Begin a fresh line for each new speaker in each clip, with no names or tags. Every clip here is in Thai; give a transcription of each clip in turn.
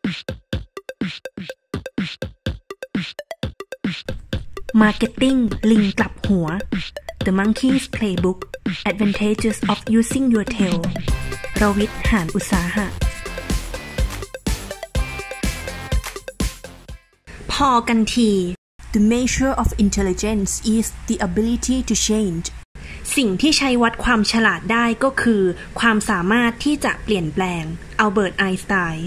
Marketing ลิงกลับหัว The Monkey's Playbook Advantages of Using Your Tail รวิทย์ หานอุตสาหะพอกันที The measure of intelligence is the ability to change สิ่งที่ใช้วัดความฉลาดได้ก็คือความสามารถที่จะเปลี่ยนแปลงอัลเบิร์ต ไอน์สไตน์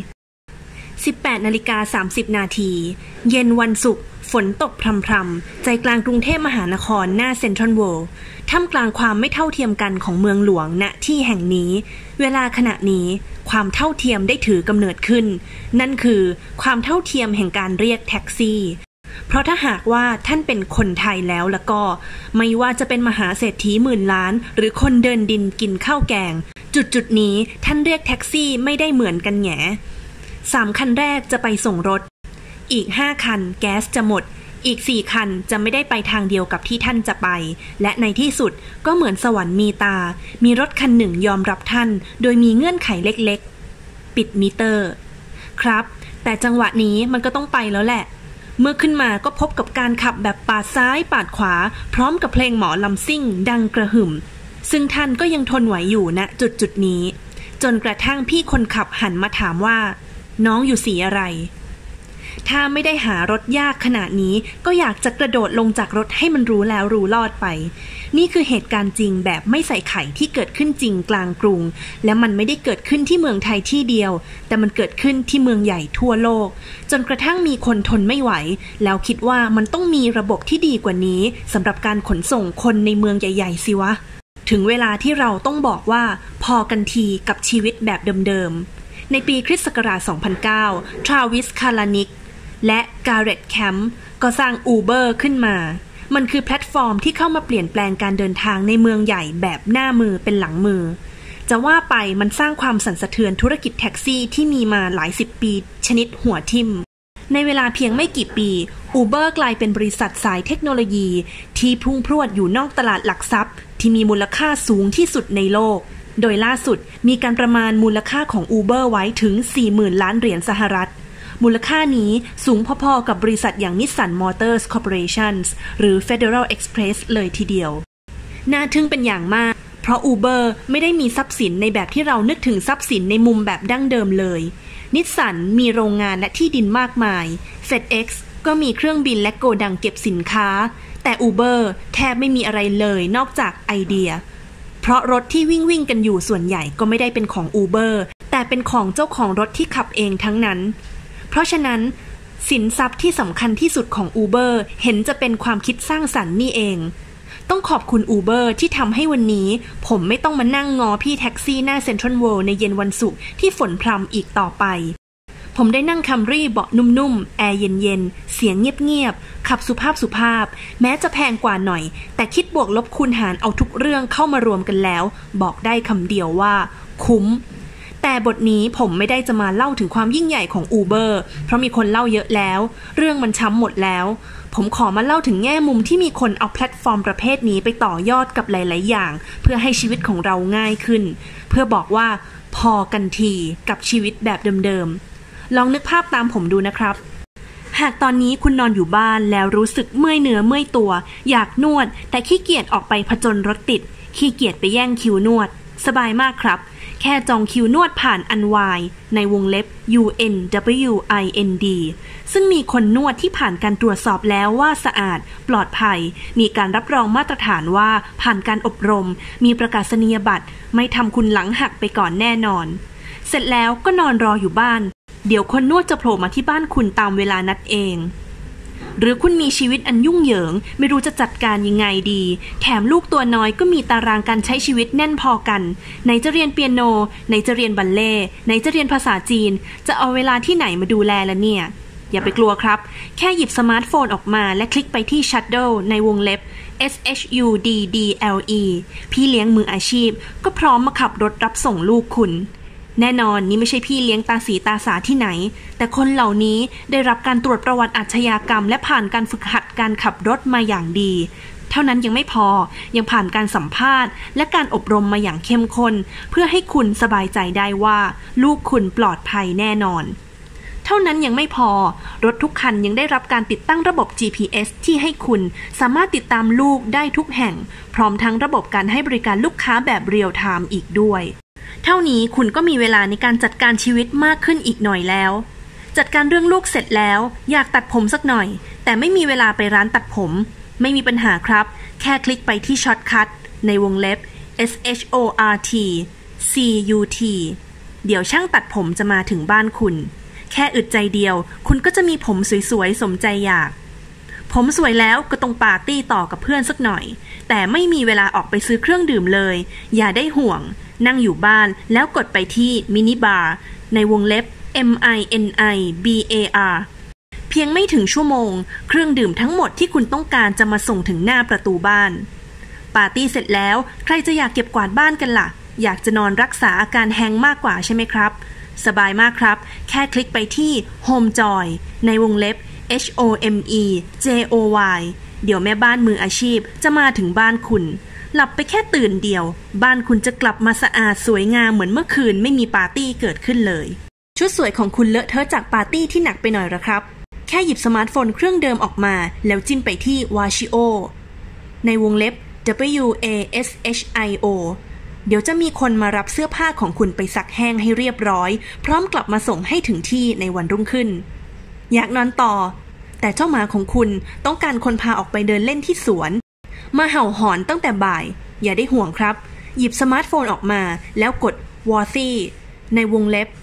18:30 นาทีเย็นวันศุกร์ฝนตกพรำๆใจกลางกรุงเทพมหานครหน้าเซ็นทรัลเวิลด์ท่ามกลางความไม่เท่าเทียมกันของเมืองหลวงณที่แห่งนี้เวลาขณะนี้ความเท่าเทียมได้ถือกำเนิดขึ้นนั่นคือความเท่าเทียมแห่งการเรียกแท็กซี่เพราะถ้าหากว่าท่านเป็นคนไทยแล้วก็ไม่ว่าจะเป็นมหาเศรษฐีหมื่นล้านหรือคนเดินดินกินข้าวแกงจุดนี้ท่านเรียกแท็กซี่ไม่ได้เหมือนกันแหง3 คันแรกจะไปส่งรถอีก5 คันแก๊สจะหมดอีก4 คันจะไม่ได้ไปทางเดียวกับที่ท่านจะไปและในที่สุดก็เหมือนสวรรค์มีตามีรถคันหนึ่งยอมรับท่านโดยมีเงื่อนไขเล็กๆปิดมิเตอร์ครับแต่จังหวะนี้มันก็ต้องไปแล้วแหละเมื่อขึ้นมาก็พบกับการขับแบบปาดซ้ายปาดขวาพร้อมกับเพลงหมอลำซิ่งดังกระหึ่มซึ่งท่านก็ยังทนไหวอยู่ณจุดนี้จนกระทั่งพี่คนขับหันมาถามว่าน้องอยู่สีอะไรถ้าไม่ได้หารถยากขนาดนี้ก็อยากจะกระโดดลงจากรถให้มันรู้แล้วรู้รอดไปนี่คือเหตุการณ์จริงแบบไม่ใส่ไข่ที่เกิดขึ้นจริงกลางกรุงและมันไม่ได้เกิดขึ้นที่เมืองไทยที่เดียวแต่มันเกิดขึ้นที่เมืองใหญ่ทั่วโลกจนกระทั่งมีคนทนไม่ไหวแล้วคิดว่ามันต้องมีระบบที่ดีกว่านี้สำหรับการขนส่งคนในเมืองใหญ่ๆสิวะถึงเวลาที่เราต้องบอกว่าพอกันทีกับชีวิตแบบเดิมๆในปีคริสต์ศักราช 2009 ทราวิส คาลานิกและการ์เร็ต แคมป์ก็สร้าง Uber ขึ้นมามันคือแพลตฟอร์มที่เข้ามาเปลี่ยนแปลงการเดินทางในเมืองใหญ่แบบหน้ามือเป็นหลังมือจะว่าไปมันสร้างความสั่นสะเทือนธุรกิจแท็กซี่ที่มีมาหลาย10 ปีชนิดหัวทิ่มในเวลาเพียงไม่กี่ปี Uber กลายเป็นบริษัทสายเทคโนโลยีที่พุ่งพรวดอยู่นอกตลาดหลักทรัพย์ที่มีมูลค่าสูงที่สุดในโลกโดยล่าสุดมีการประมาณมูลค่าของ Uber ไว้ถึง 40,000 ล้านเหรียญสหรัฐมูลค่านี้สูงพอๆกับบริษัทอย่าง Nissan Motors Corporation หรือ Federal Express เลยทีเดียวน่าทึ่งเป็นอย่างมากเพราะ Uber ไม่ได้มีทรัพย์สินในแบบที่เรานึกถึงทรัพย์สินในมุมแบบดั้งเดิมเลย Nissan มีโรงงานและที่ดินมากมาย FedEx ก็มีเครื่องบินและโกดังเก็บสินค้าแต่ Uber แทบไม่มีอะไรเลยนอกจากไอเดียเพราะรถที่วิ่งกันอยู่ส่วนใหญ่ก็ไม่ได้เป็นของ Uber แต่เป็นของเจ้าของรถที่ขับเองทั้งนั้นเพราะฉะนั้นสินทรัพย์ที่สำคัญที่สุดของ Uber เห็นจะเป็นความคิดสร้างสรรค์นี่เองต้องขอบคุณ Uber ที่ทำให้วันนี้ผมไม่ต้องมานั่งงอพี่แท็กซี่หน้าเซ็นทรัลเวิลด์ในเย็นวันศุกร์ที่ฝนพรำอีกต่อไปผมได้นั่งคัมรี่เบาะนุ่มๆแอร์เย็นๆเสียงเงียบๆขับสุภาพแม้จะแพงกว่าหน่อยแต่คิดบวกลบคูณหารเอาทุกเรื่องเข้ามารวมกันแล้วบอกได้คำเดียวว่าคุ้มแต่บทนี้ผมไม่ได้จะมาเล่าถึงความยิ่งใหญ่ของ Uber เพราะมีคนเล่าเยอะแล้วเรื่องมันช้ำหมดแล้วผมขอมาเล่าถึงแง่มุมที่มีคนเอาแพลตฟอร์มประเภทนี้ไปต่อยอดกับหลายๆอย่างเพื่อให้ชีวิตของเราง่ายขึ้นเพื่อบอกว่าพอกันทีกับชีวิตแบบเดิมๆลองนึกภาพตามผมดูนะครับหากตอนนี้คุณนอนอยู่บ้านแล้วรู้สึกเมื่อยเนื้อเมื่อยตัวอยากนวดแต่ขี้เกียจออกไปผจญรถติดขี้เกียจไปแย่งคิวนวดสบายมากครับแค่จองคิวนวดผ่านอันวายในวงเล็บ UNWIND ซึ่งมีคนนวดที่ผ่านการตรวจสอบแล้วว่าสะอาดปลอดภัยมีการรับรองมาตรฐานว่าผ่านการอบรมมีประกาศนียบัตรไม่ทำคุณหลังหักไปก่อนแน่นอนเสร็จแล้วก็นอนรออยู่บ้านเดี๋ยวคนนวดจะโผล่มาที่บ้านคุณตามเวลานัดเองหรือคุณมีชีวิตอันยุ่งเหยิงไม่รู้จะจัดการยังไงดีแถมลูกตัวน้อยก็มีตารางการใช้ชีวิตแน่นพอกันไหนจะเรียนเปียโนไหนจะเรียนบัลเล่ไหนจะเรียนภาษาจีนจะเอาเวลาที่ไหนมาดูแลล่ะเนี่ยอย่าไปกลัวครับแค่หยิบสมาร์ทโฟนออกมาและคลิกไปที่ Shuttle ในวงเล็บ SHUDDLE พี่เลี้ยงมืออาชีพก็พร้อมมาขับรถรับส่งลูกคุณแน่นอนนี่ไม่ใช่พี่เลี้ยงตาสีตาสาที่ไหนแต่คนเหล่านี้ได้รับการตรวจประวัติอาชญากรรมและผ่านการฝึกหัดการขับรถมาอย่างดีเท่านั้นยังไม่พอยังผ่านการสัมภาษณ์และการอบรมมาอย่างเข้มข้นเพื่อให้คุณสบายใจได้ว่าลูกคุณปลอดภัยแน่นอนเท่านั้นยังไม่พอรถทุกคันยังได้รับการติดตั้งระบบ GPS ที่ให้คุณสามารถติดตามลูกได้ทุกแห่งพร้อมทั้งระบบการให้บริการลูกค้าแบบเรียลไทม์อีกด้วยเท่านี้คุณก็มีเวลาในการจัดการชีวิตมากขึ้นอีกหน่อยแล้วจัดการเรื่องลูกเสร็จแล้วอยากตัดผมสักหน่อยแต่ไม่มีเวลาไปร้านตัดผมไม่มีปัญหาครับแค่คลิกไปที่ช็อตคัทในวงเล็บ SHORT CUT เดี๋ยวช่างตัดผมจะมาถึงบ้านคุณแค่อึดใจเดียวคุณก็จะมีผมสวยๆสมใจอยากผมสวยแล้วก็ต้องปาร์ตี้ต่อกับเพื่อนสักหน่อยแต่ไม่มีเวลาออกไปซื้อเครื่องดื่มเลยอย่าได้ห่วงนั่งอยู่บ้านแล้วกดไปที่มินิบาร์ในวงเล็บ MINIBAR เพียงไม่ถึงชั่วโมงเครื่องดื่มทั้งหมดที่คุณต้องการจะมาส่งถึงหน้าประตูบ้านปาร์ตี้เสร็จแล้วใครจะอยากเก็บกวาดบ้านกันล่ะอยากจะนอนรักษาอาการแฮงก์มากกว่าใช่ไหมครับสบายมากครับแค่คลิกไปที่ Home Joy ในวงเล็บ HOMEJOY เดี๋ยวแม่บ้านมืออาชีพจะมาถึงบ้านคุณหลับไปแค่ตื่นเดียวบ้านคุณจะกลับมาสะอาดสวยงามเหมือนเมื่อคืนไม่มีปาร์ตี้เกิดขึ้นเลยชุดสวยของคุณเลอะเทอะจากปาร์ตี้ที่หนักไปหน่อยหรอครับแค่หยิบสมาร์ทโฟนเครื่องเดิมออกมาแล้วจิ้มไปที่ Washio ในวงเล็บ WASHIO เดี๋ยวจะมีคนมารับเสื้อผ้าของคุณไปซักแห้งให้เรียบร้อยพร้อมกลับมาส่งให้ถึงที่ในวันรุ่งขึ้นอยากนอนต่อแต่เจ้าหมาของคุณต้องการคนพาออกไปเดินเล่นที่สวนมาเห่าหอนตั้งแต่บ่ายอย่าได้ห่วงครับหยิบสมาร์ทโฟนออกมาแล้วกด Worthy ในวงเล็บ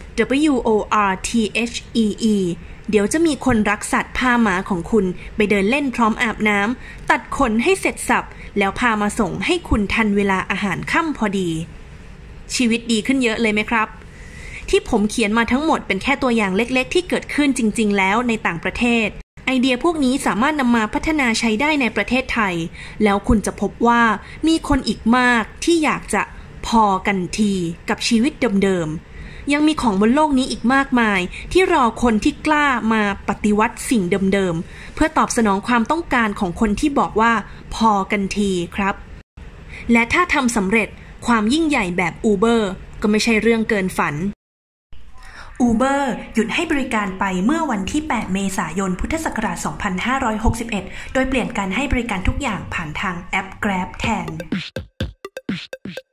WORTHEE เดี๋ยวจะมีคนรักสัตว์พาหมาของคุณไปเดินเล่นพร้อมอาบน้ำตัดขนให้เสร็จสับแล้วพามาส่งให้คุณทันเวลาอาหารค่ำพอดีชีวิตดีขึ้นเยอะเลยไหมครับที่ผมเขียนมาทั้งหมดเป็นแค่ตัวอย่างเล็กๆที่เกิดขึ้นจริงๆแล้วในต่างประเทศไอเดียพวกนี้สามารถนำมาพัฒนาใช้ได้ในประเทศไทยแล้วคุณจะพบว่ามีคนอีกมากที่อยากจะพอกันทีกับชีวิตเดิมๆยังมีของบนโลกนี้อีกมากมายที่รอคนที่กล้ามาปฏิวัติสิ่งเดิมๆเพื่อตอบสนองความต้องการของคนที่บอกว่าพอกันทีครับและถ้าทำสำเร็จความยิ่งใหญ่แบบ Uber ก็ไม่ใช่เรื่องเกินฝัน Uber หยุดให้บริการไปเมื่อวันที่ 8 เมษายน พุทธศักราช 2561 โดยเปลี่ยนการให้บริการทุกอย่างผ่านทางแอป Grab แทน